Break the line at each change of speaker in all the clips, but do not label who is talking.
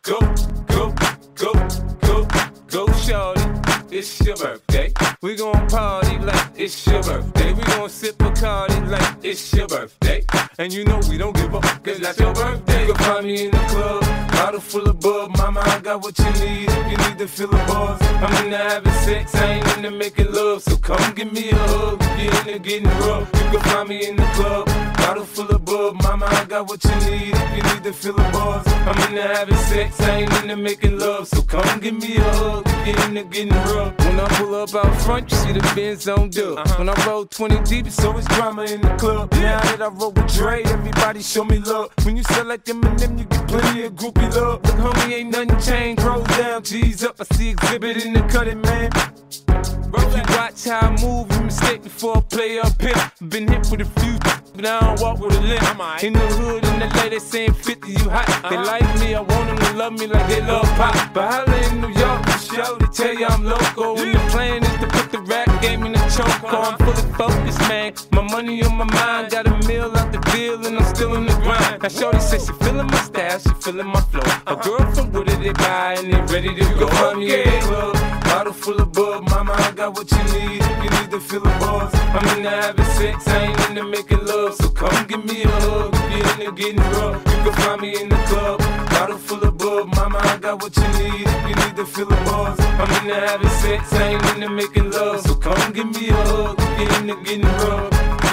Go, go, go, go, go, shorty. It's your birthday. We gon' party like it's your birthday. We gon' sip Bacardi like it's your birthday. And you know we don't give up, cause that's your birthday. You can find me in the club, bottle full of bub. Mama, I got what you need if you need to fill the bars. I'm into having sex, I ain't into making love. So come give me a hug if you're into getting rough. You can find me in the club, bottle full of bub. Mama, I got what you need if you need to fill the bars. I'm into having sex, I ain't into making love. So come give me a hug if you're into getting rough. When I pull up out front, you see the Benz on dub. When I roll 20 deep, it's always drama in the club. Now that I roll with Dre, everybody show me love. When you sell like Eminem, you get plenty of groupie love. Look, homie, ain't nothing changed. Roll down, G's up. I see exhibit in the cutting, man. If you watch how I move, you mistake before I play up here. Been hit with a few, but I don't walk with a limp. In the hood, in the lady saying 50, you hot. They like me, I want them to love me like they love pop. But holla in New York, for sure, they tell you I'm local. And the plan is to put the rap game in the choke. I'm fully focused, man. My money on my mind, got a meal out the deal, and I'm still in the grind. Now shorty says she feeling my style, she feeling my flow. A girl from Wooded, they buy, and they ready to go. Find me in the club, bottle full of bub. Mama, I got what you need if you need to fill the bars. I'm into having sex, I ain't into making love. So come give me a hug if you're into getting rough. You can find me in the club, bottle full of bub. Mama, I got what you need if you need to fill the bars. I'm into having sex, I ain't into making love. So come give me a hug if you're into getting rough.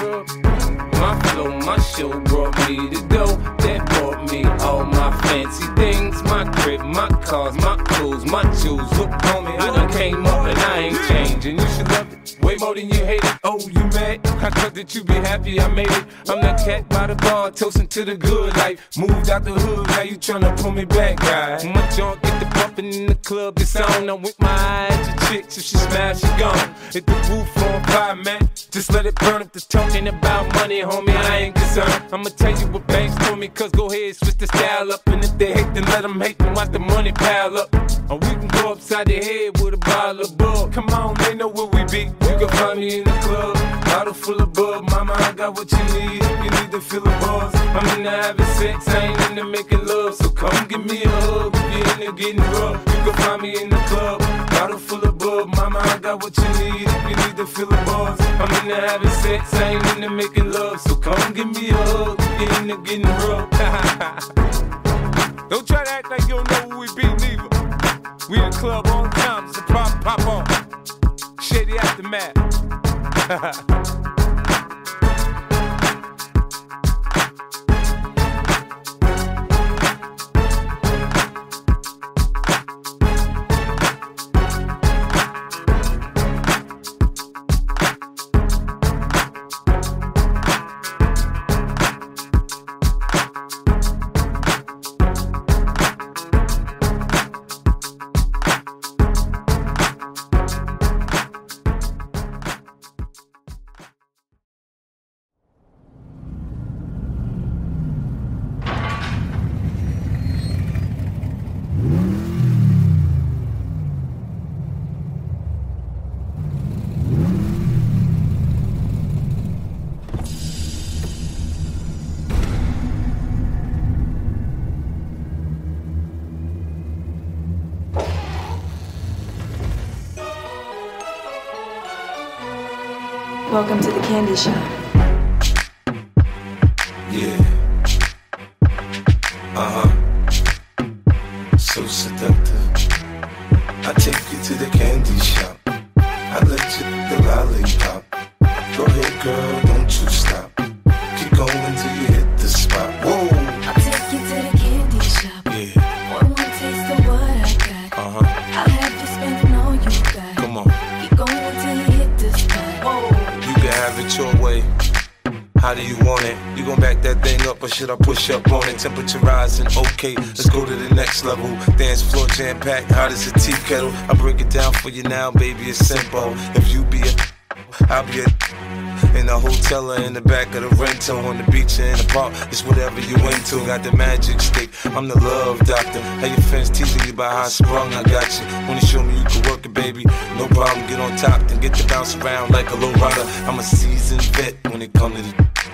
My flow, my show brought me to go. That brought me all my fancy things. My crib, my cars, my clothes, my jewels. Look, homie, I done came up and I ain't changing. You should love it way more than you hate it. Oh, you mad? I thought that you be happy I made it. I'm that cat by the bar, toasting to the good life. Moved out the hood, now you tryna pull me back, guy. My junk get the bumpin' in the club, it's on. I'm with my eyes, your chicks, if she smash, she gone. Hit the roof on fire, man. Just let it burn. If the talking about money, homie, I ain't concerned. I'ma tell you what banks told me, cause go ahead, switch the style up. And if they hate, then let them hate, then watch the money pile up. Or we can go upside the head with a bottle of bug. Come on, they know where we be. You can find me in the club, bottle full of bub. Mama, I got what you need if you need to fill the bars. I'm into having sex, I ain't into making love. So come give me a hug if you're into getting rough. You can find me in the club, bottle full of bub. Mama, I got what you need if you need to fill the bars. I'm into having sex, I ain't into making love. So come give me a hug if you're into getting rough. Don't try to act like you don't know who we be, neither. We in the club on time, it's a pop on. Shady Aftermath.
Welcome to the candy shop.
Yeah. So seductive. I take you to the candy shop. I let you the lollipop. Go ahead, girl, don't you stop. Keep going till you hit the spot. Whoa.
I'll take you to the candy shop.
Yeah.
One taste of what I got. I'll have you spending all you got.
Come on.
Keep going till you hit the spot. Whoa.
You can have it your way. How do you want it? You gon' back that thing up or should I push up on it? Temperature rising, okay, let's go to the next level. Dance floor jam packed, hot as a tea kettle. I break it down for you now, baby, it's simple. If you be a, I'll be a. In the hotel or in the back of the rental, on the beach or in the park, it's whatever you into. Got the magic stick, I'm the love doctor. How your friends teasing you about how I sprung, I got you. Wanna show me you can work it, baby? No problem, get on top, then get to bounce around like a low rider. I'm a seasoned vet when it comes to the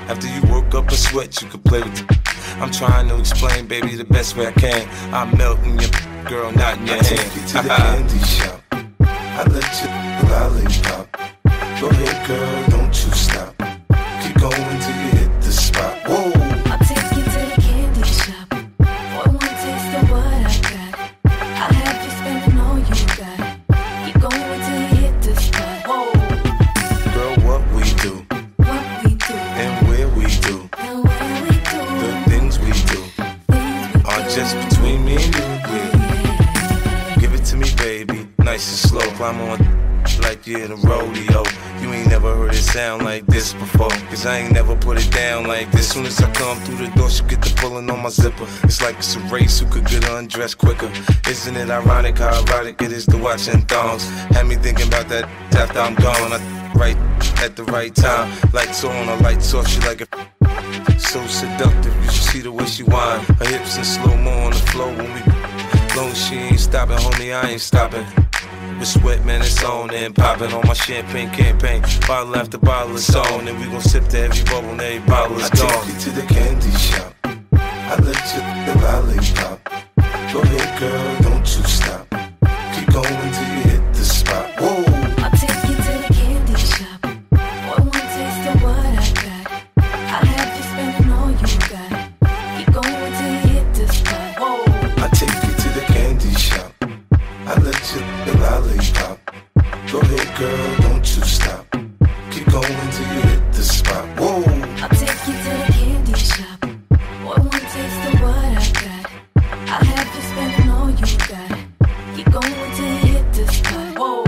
After you work up a sweat, you can play with it. I'm trying to explain, baby, the best way I can. I'm melting your girl, not in your hand.
Take you to the candy shop. I let you lollipop. Go ahead, girl, don't you stop. Keep going till you hit the spot. Whoa.
I'll take you to the candy shop. For one taste of what I got, I'll have you spending all you got. Keep going till you hit the spot. Whoa.
Girl, what we do,
What we do,
and where we do,
and where we do,
the things we do are just between me and you. Yeah. Give it to me, baby, nice and slow. Climb on like you're in a rodeo. You ain't never heard it sound like this before, cause I ain't never put it down like this. Soon as I come through the door, she get the pulling on my zipper. It's like it's a race who could get undressed quicker. Isn't it ironic how erotic it is to watching thongs? Had me thinking about that after I'm gone. I right at the right time. Lights on, her lights off, she like it so seductive. You should see the way she whine. Her hips in slow-mo on the floor when we long as she ain't stopping, homie, I ain't stopping. The sweat, man, it's on and popping on my champagne campaign. Bottle after bottle is on, and we gon' sip to every bubble and every bottle is gone.
I take you to the candy shop. I let you the lollipop. Go ahead, girl, don't you stop. Keep going till you hit the spot. Whoa.
I'll take you to the candy shop. For one taste of what I got, I'll have you spending all you got. Keep going till you hit the spot. Whoa.
I take you to the candy shop. I let you the lollipop. Go ahead, girl, don't you stop. Keep going till you hit the spot. Whoa.
I'll take you to the candy shop. For one taste of what I got, I'll have you spending all you got. Keep going till you hit the spot. Whoa.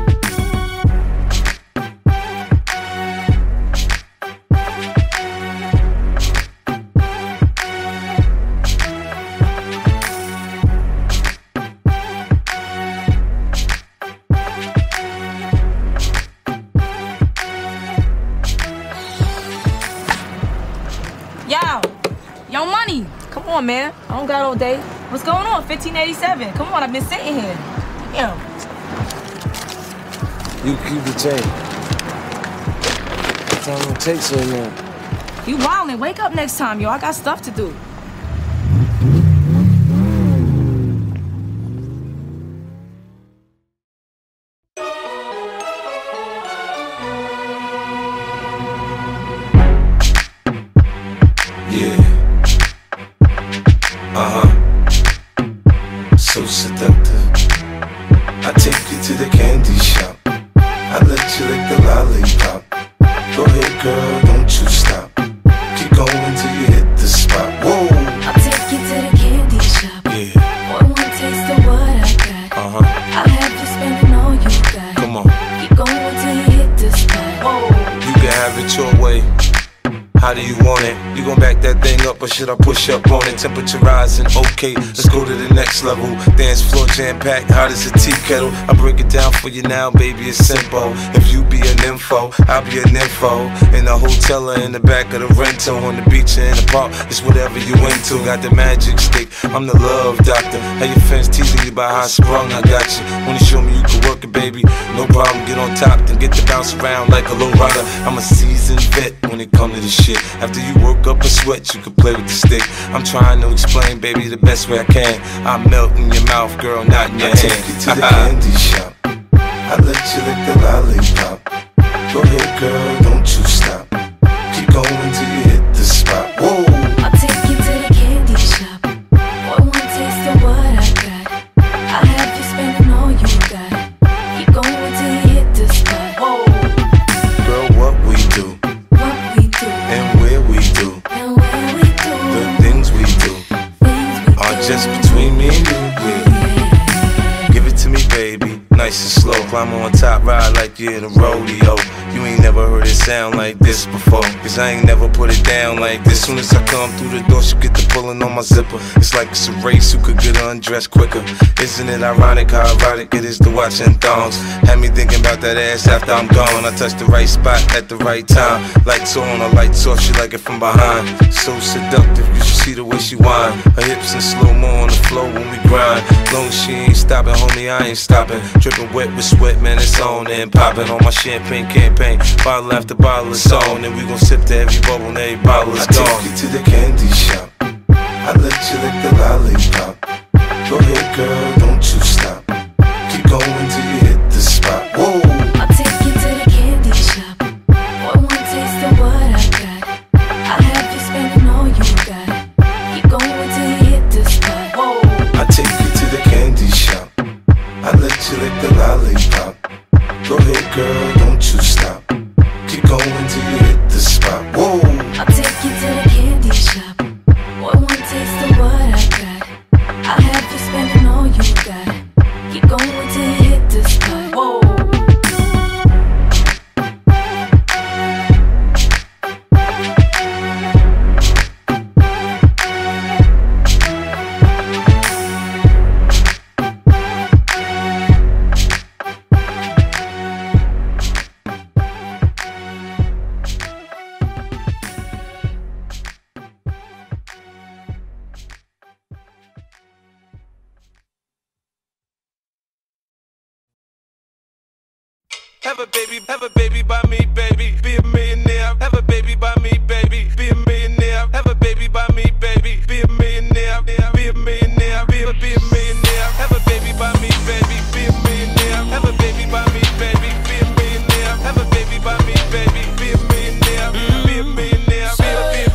Yo, Money, come on, man. I don't got all day. What's going on? 1587. Come on, I've been sitting here. Damn.
You keep the chain. What time it take so long?
You wildin'. Wake up next time, yo. I got stuff to do.
So seductive. I take you to the candy shop. I let you lick the lollipop. Go ahead, girl, don't you stop. Keep going till you hit the spot. Whoa.
I'll take you to the candy shop.
Yeah.
For one taste of what I got, I'll have you spending all you got.
Come on.
Keep going till you hit the spot. Whoa.
You can have it your way. How do you want it? You gon' back that thing up or should I push up on it? Temperature rising, okay, let's go to the next level. Dance floor jam-packed, hot as a tea kettle. I break it down for you now, baby, it's simple. If you be an info, I'll be an info. In the hotel or in the back of the rental, on the beach or in the park, it's whatever you into. Got the magic stick, I'm the love doctor. How your fans teasing you about how I sprung, I got you. Wanna show me you can work it, baby? No problem, get on top, then get to bounce around like a low rider. I'm a seasoned vet when it comes to this shit. After you work up a sweat, you can play with the stick. I'm trying to explain, baby, the best way I can. I'm melting your mouth, girl, not in your hand.
I take you to the candy shop. I let you lick the lollipop. Go ahead, girl, don't you stop. Keep going till you hit the spot. Whoa.
I'll take you to the candy shop. For one taste of what I got, I'll have you spending all you got. Keep going till you hit the spot. Whoa.
Girl, what we do,
What we do,
and where we do,
and where we do,
the things we do
things we
are
do.
just between me and you. Yeah. Give it to me, baby, nice and slow. Climb on top, ride like you're in a rodeo. You ain't never heard it sound like this before, cause I ain't never put it down like this. Soon as I come through the door, she get the pulling on my zipper. It's like it's a race who could get undressed quicker. Isn't it ironic how erotic it is to watching thongs? Had me thinking about that ass after I'm gone. I touched the right spot at the right time. Lights on, her lights off, she like it from behind. So seductive, you should see the way she whine. Her hips in slow-mo on the floor when we grind. Long long as she ain't stopping, homie, I ain't stopping. Dripping wet with sweat, man, it's on and popping on my champagne campaign. Bottle after bottle is on, and we gon' sip to every bubble and every bottle is gone.
I take you to the candy shop. I let you lick the lollipop. Go ahead, girl, don't you stop. Keep going till you hit the spot. Whoa.
I'll take you to the candy shop. Boy, one taste of what I got. I'll have you spending all you got. Keep going till you hit the spot. Whoa.
I take you to the candy shop. I let you lick the lollipop. Go ahead, girl, don't you stop. Keep going till you hit the spot. Whoa.
I'll take you to the candy shop. Boy, one taste of what I got. I'll have you spending all you got. Keep going till you hit the spot. Whoa.
Have a baby by me, baby. Be a millionaire. Have a baby by me, baby. Be a millionaire. Have a baby by me, baby. Be a millionaire. Be a millionaire. Be a millionaire. Have a baby by me, baby. Be a millionaire. Have a baby by me, baby. Be a millionaire. Have a baby by me, baby. Be a millionaire. Be a millionaire. Be a millionaire.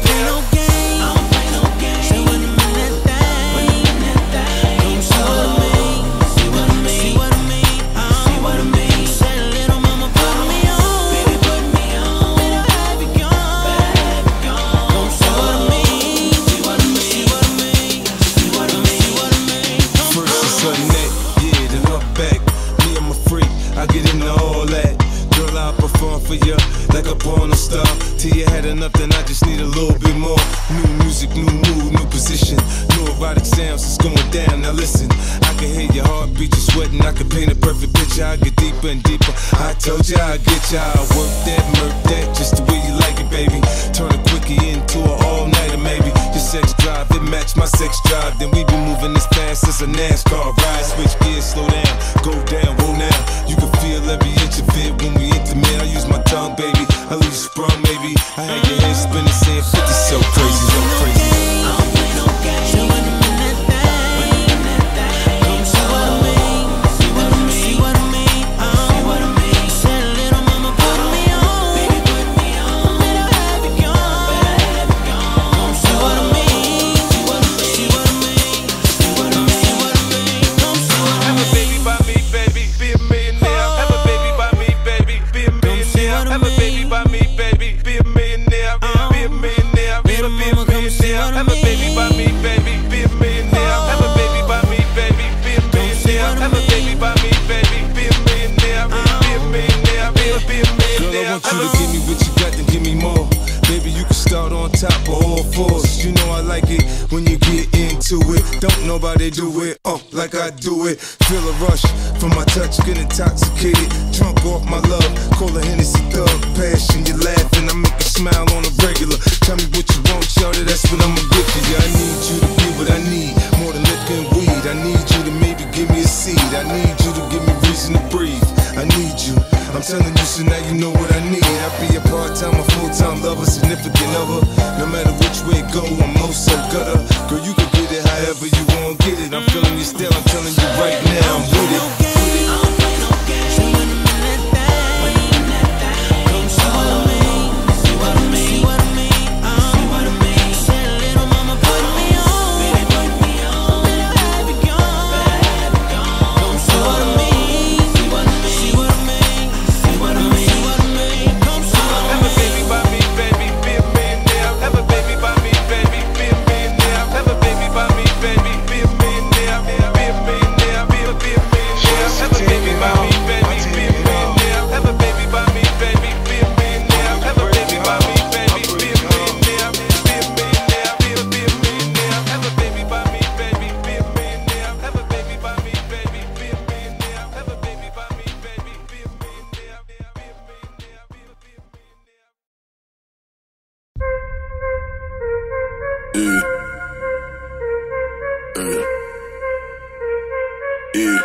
For you, like a porn star. Till you had enough, then I just need a little bit more. New music, new mood, new position. New erotic sounds, it's going down. Now listen, I can hear your heartbeat, you're sweating. I can paint a perfect picture. I get deeper and deeper. I told you I'd get you. I work that, murk that, just the way you like it, baby. Turn a quickie into an all-nighter, maybe. Your sex drive, it match my sex drive. Then we be moving as fast as a NASCAR ride. Switch gears, slow down, go down, roll now. You can feel every inch of it when we intimate. I use my tongue, baby. I leave you sprung, maybe. I had your head spinning, saying 50, so crazy, so crazy. Don't nobody do it, like I do it. Feel a rush from my touch, get intoxicated. Drunk off my love, call a Hennessy thug. Passion, you laughing, I make you smile on a regular. Tell me what you want, shorty, that's what I'ma give to you. I need you to be what I need, more than liquor and weed. I need you to maybe give me a seed. I need you to give me reason to breathe. I need you, I'm telling you, so now you know what I need. I be a part-time, a full-time lover, significant other. No matter which way it go, I'm most so gutter. Girl, you can get it however you want, get it. I'm feeling you still, I'm telling you right now, I'm with it.
Yeah.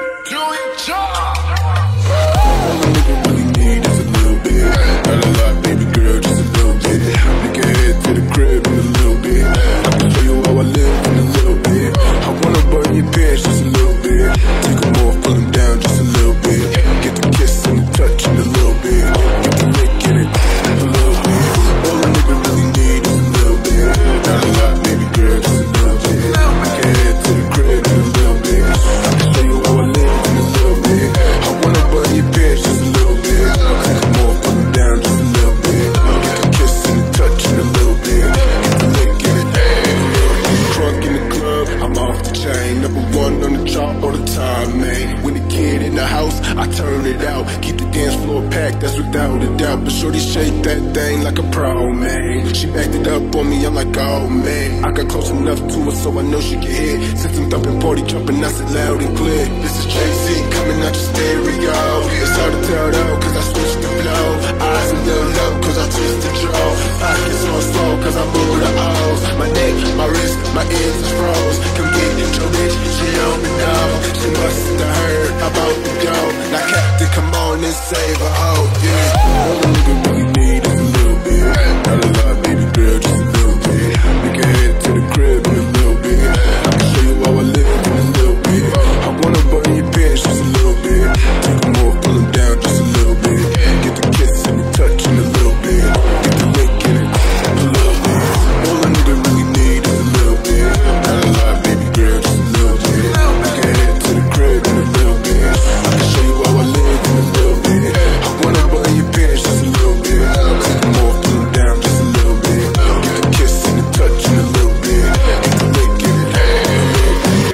All a nigga really need is a little bit. Not a lot, baby girl, just a little bit. We can head to the crib in a little bit. I can show you how I live in a little bit. I wanna burn your pants just a little bit. Take them off, pull them down just a little bit. Get the kiss and the touch in a little bit. Get the lick in it a little bit. All a nigga really need is a little bit. Not a lot, baby girl, just a little bit. We can head to the crib in a little bit. I can show you how I live in a little bit. I wanna burn your pants just a little bit. Take them off, pull them down just a little bit. Get the kiss and the touch in a little bit. Get the lick in it. Drunk in the club, I'm off the chain. Number one on the chart all the time, man. When the kid in the house, I turn it out. Keep the dance floor packed, that's without a doubt. But shorty shake that thing like a pro, man. She backed it up on me, I'm like, oh man. I got close enough to her so I know she can hear. Since I'm thumping party jumping, I said loud and clear. This is Jay-Z coming out your stereo. It's hard to tell though, cause I switched the flow. Eyes a little low, cause I twist the jaw. Pockets on slow, cause I move the O's. My neck, my wrist, my ears is froze. Come get your bitch, she on me now. She must have heard about the dough. Now Captain, come on and save her, oh yeah. All a nigga really need is a little bit. Not a lot, baby girl, just a little bit. We can head to the crib in a little bit. I can show you how I live in a little bit. I wanna burn your pants just a little bit. Take them off, pull them down just a little bit. Get the kiss and the touch in a little bit. Get the lick in it a little bit. All a nigga really need is a little bit. Not a lot, baby girl, just a little bit. We can head to the crib in a little bit. I can show you how I live in a little bit. I wanna burn your pants just a little bit. Take them off, pull them down just a little bit. Get the kiss and the touch in a little bit. Get the lick in it a little bit.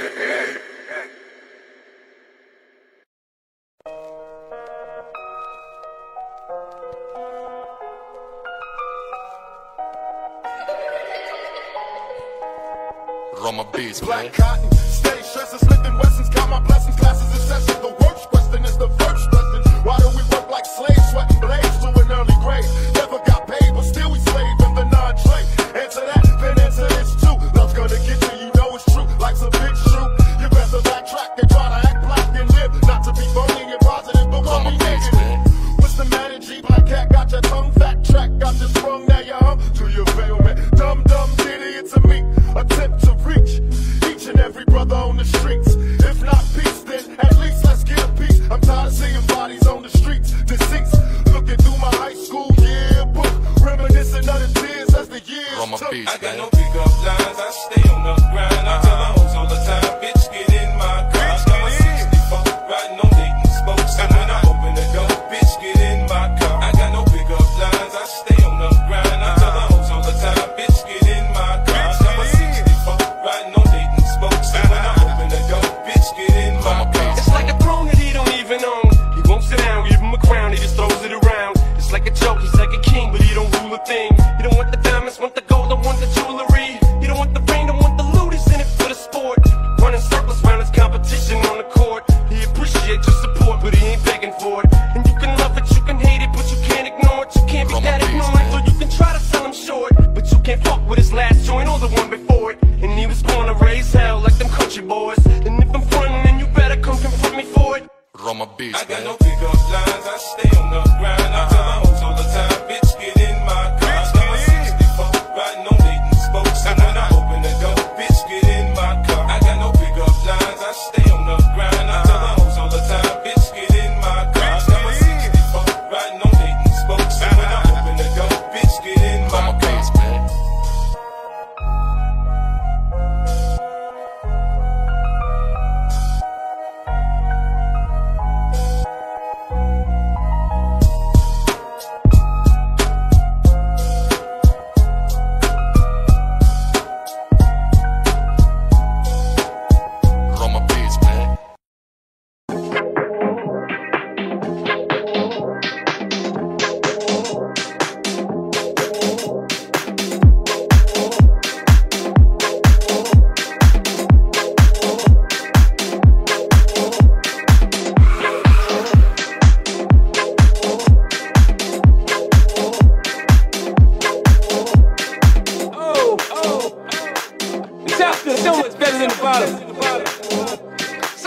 Roma Beats, man.
Black cotton, steady stressing, Smith and Wessons, got my blessings, classes in session. The worst question is the first lesson. Why do we work like slaves, sweating blades to an early grave? Never got paid, but still we slave in the non-trade. Answer that, then answer this too. Love's gonna get you know it's true. Life's a big shoe. You better backtrack and try to act black and live. Not to be phony and positive, but won't be negative. What's the matter, G? Black cat got your tongue fat, track got you sprung, now you hum to your failment. Dumb, dumb, idiots of me. Attempt to reach each and every brother on the streets. If not peace, then at least let's get a piece. I'm tired of seeing bodies on the streets, deceased. Looking through my high school yearbook, reminiscing of the tears as the years
Roma
took.
Beats,
I got
man.
no pickup lines, I stay on the grind. I tell the hoes all the time, bitch, get in my car. I got my 64, riding on Dayton spokes. And when I open the door, bitch, get in my car. I got no pickup lines, I stay on the grind. I tell the hoes all the time, bitch, get in my car. I got my 64, riding on Dayton spokes. And when I open the door, bitch, get in my car.
It's like a throne that he don't even own. He won't sit down, give him a crown, he just throws it around. It's like a joke, he's like a king, but he don't rule a thing. He don't want the diamonds, want the gold, don't want the jewelry. He don't want the ring, don't want the loot, he's in it for the sport. Running circles round his competition on the court. He appreciates your support, but he ain't begging for it. And you can love it, you can hate it, but you can't ignore it. You can't be
Roma
that
Beats,
ignorant,
man.
so you can try to sell him short. But you can't fuck with his last joint or the one before it. And he was born to raise hell like them country boys. And if I'm frontin', then you better come confront me for it.
Roma Beats,
I got
man.
no pickup lines, I stay on the grind. I tell the hoes all the time, bitch, get in my car. I got my 64, riding on Dayton spokes. And when I open the door, bitch, get in my car. I got no pickup lines, I stay on the grind. I tell the hoes all the time, bitch, get in my car. I got my 64, riding on Dayton spokes. And when I open the door, bitch, get in my
Roma
car.
Beats, man.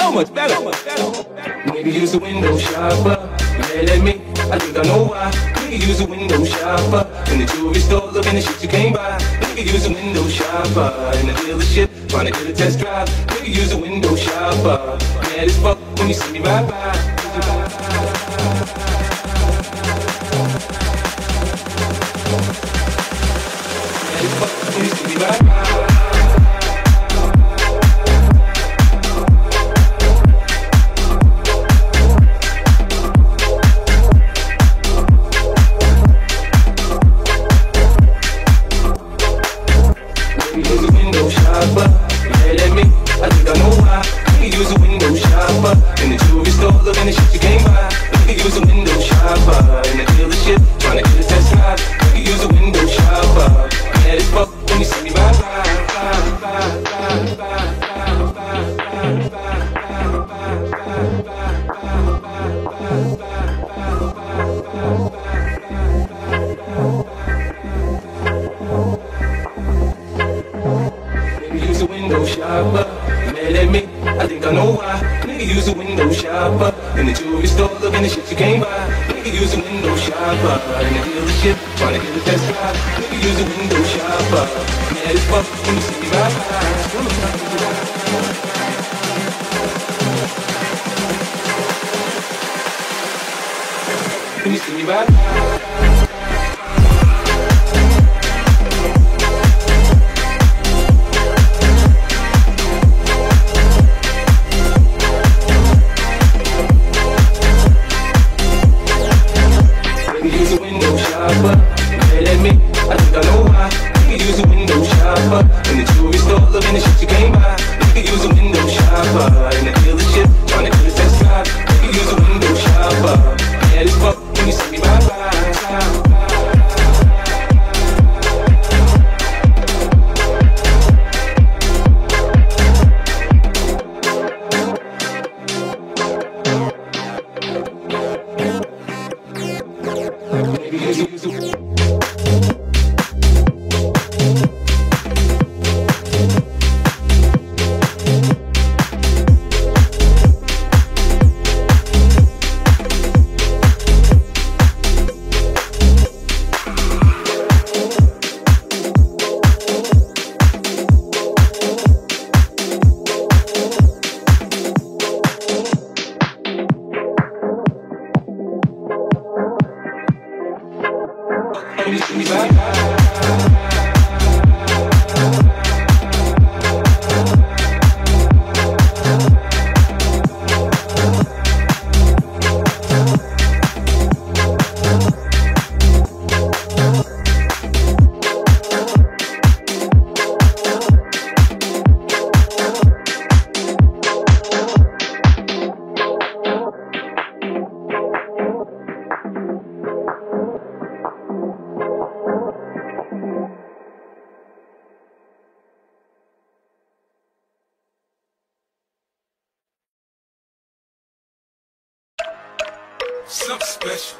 so much better.
Nigga use a window shopper, mad at me, I think I know why. Nigga use a window shopper in the jewelry store, looking at shit you can't buy. Nigga use a window shopper in the dealership, trying to get a test drive. Nigga use a window shopper, mad as fuck when you see me ride by. Mad as fuck when you see me ride by. When you see me ride use a window shopper, mad at me, I think I know why. Nigga use a window shopper in the jewelry store, looking at shit you can't buy. Nigga use a window shopper in the dealership, trying to get a test drive. Nigga use a window shopper, mad as fuck when you see me ride by.
Something special,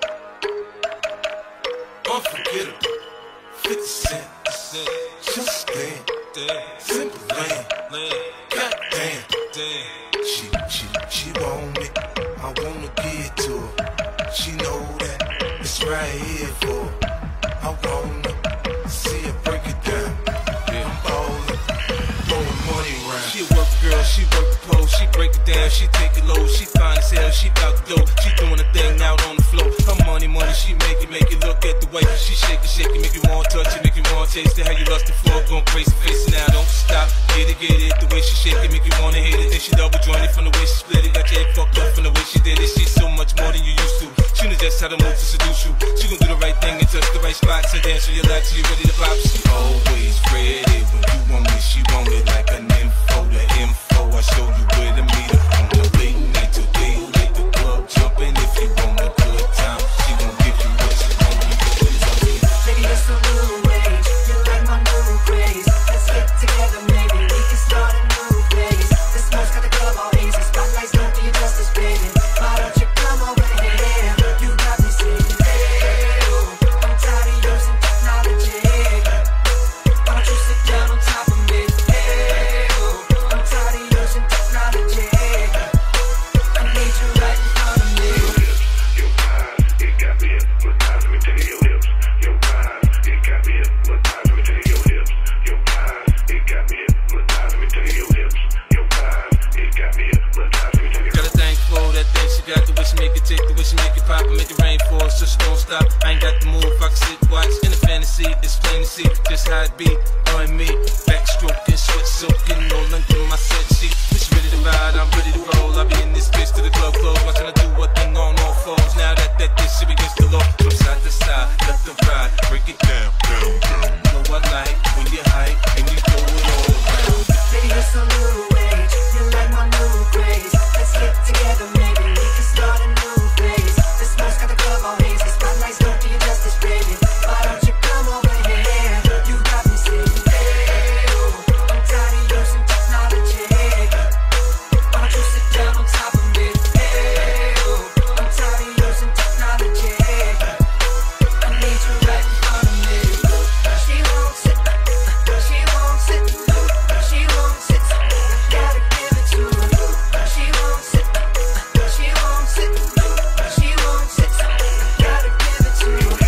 unforgettable, 50 Cent, just stand, simple land, goddamn, she want it, I wanna give it to her, she know that it's right here for her, I wanna see her break it down, I'm ballin', throwing money around. She a work girl, she work the pole, she break it down, she take it low, she fine as hell, she bout to go, she doing a thing out on the floor. Her money, she make it look at the way she shake it, make you want to touch it, make you want to taste it. How you lost the floor, going crazy, face it now, don't stop. Get it, the way she shake it, make you want to hit it. Then she double jointed from the way she split it, got your head fucked up from the way she did it. She's so much more than you used to. She knows just how to move to seduce you. She gon' do the right thing and touch the right spots and dance on your lap till you ready to pop. She always ready when you want it. She want it like an info, the info. I show you where to meet her on the late night till daylight. The club jumping if you want a good time. She gon' give you what she want.
Baby, it's a new age. You like my new craze. Let's get together, maybe we can start a new phase. This smoke's got the club all easy. Spotlights don't do you justice, baby. Why don't you come over here? You got me singing, hey, oh. I'm tired of using technology.
Gotta thank for that thing she got, the way she make it tick, the way she make it pop, and make it rain for us, so she don't stop. I ain't got the move, I can sit, watch, in the fantasy, it's plain to see, just how it be, her and me, backstroking, sweat soaking, no length in my set sheet. When she ready to ride, I'm ready to roll, I'll be in this bitch till the club close, watching her do what thing on all fours. Now that this shit begins to low, from side to side, left and right, break it down, down, down. You know I like when you hype and you throw it all around.
Baby, it's a new age, you like my new craze. Let's get together, maybe we can start a new phase. The smoke's got the club all hazy, spotlights don't do you justice, baby. Why don't you come over here? You got me saying, hey, oh, I'm tired of using technology. Why don't you sit down on top of me? Hey, oh, I'm tired of using technology. I need you right in front of me. She won't sit, she won't sit, she won't sit. Gotta give it to her. She won't sit, she won't sit, she won't sit. Gotta give it to her.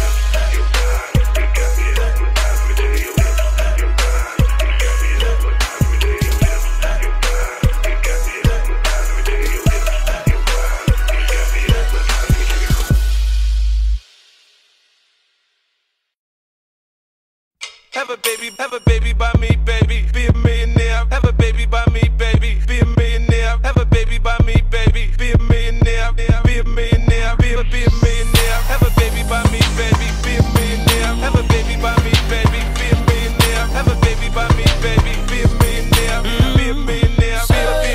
Have a baby by me, baby, be a millionaire. Have a baby by me, baby, be a millionaire. Have a baby by me, baby, be a millionaire. Be a millionaire, be a millionaire. Have a baby by me, baby, be a millionaire. Have a baby by me, baby, be a millionaire. Have a baby by me, baby, be a millionaire. Be a millionaire, be a millionaire.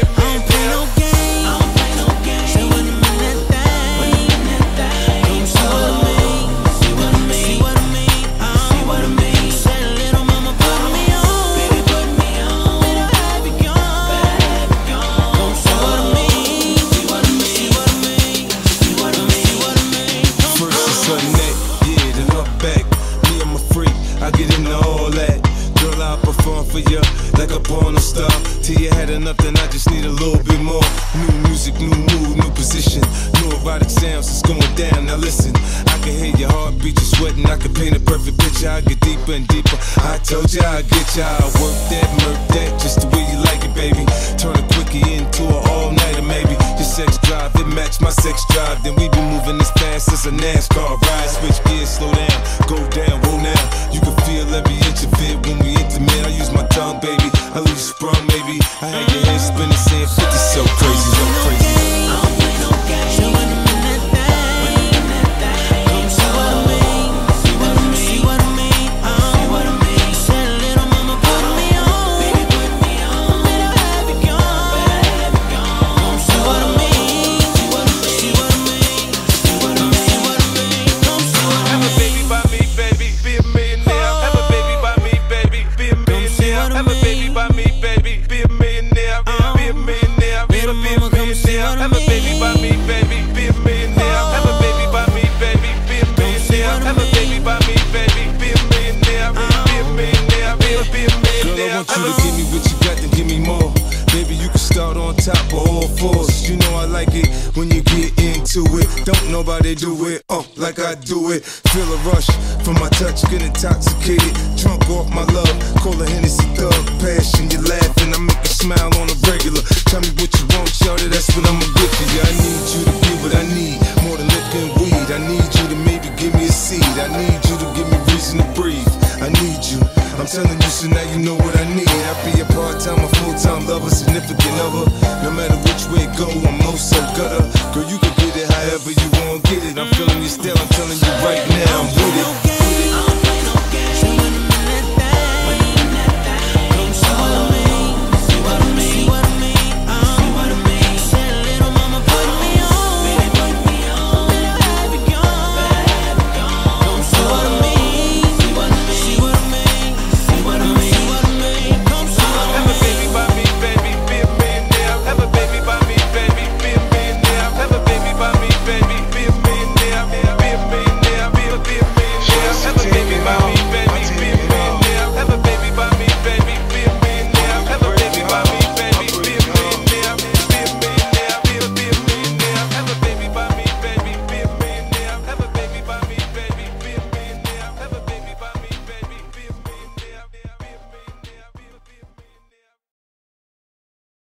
Like a porno star, till you had enough, then I just need a little bit more. New music, new mood, new position, new erotic sounds, it's going down. Now listen, I can hear your heartbeat, you're sweating, I can paint a perfect picture. I get deeper and deeper. I told you I'd get you, I'll work that, murk that, just the way you like it, baby. Turn a quickie into an all-nighter, maybe. Your sex drive, it match my sex drive. Then we be moving as fast as a NASCAR ride. Switch gears, slow down, go down, roll now. You can feel every inch of it when we intimate. I use my tongue, baby. I leave you sprung, maybe. I had your head spinning, saying 50, so crazy, so crazy. Don't nobody do it, like I do it. Feel a rush from my touch, get intoxicated. Drunk off my love, call a Hennessy thug. Passion, you laughing, I make you smile on a regular. Tell me what you want, shawty, that's what I'ma give to you. I need you to be what I need, more than liquor and weed. I need you to maybe give me a seed. I need you to give me reason to breathe. I need you, I'm telling you, so now you know what I need. I be a part-time or full-time lover, significant other. No matter which way it go, I'm no so gutter. Girl, you can get it however you